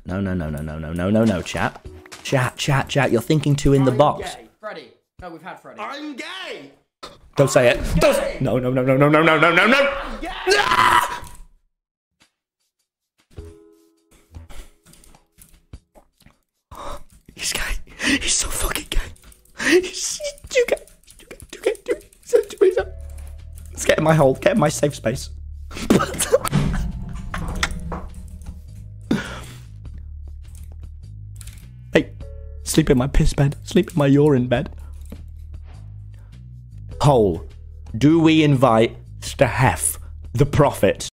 No, chat. Chat. You're thinking too in the box. Gay. Freddy. No, we've had Freddy. I'm gay. Don't say it. Don't. No. He's gay. He's so fucking gay. He's too gay. Too gay. Let's get in my hole. Get in my safe space. Hey, sleep in my piss bed. Sleep in my urine bed. Hole. Do we invite Steph, the prophet?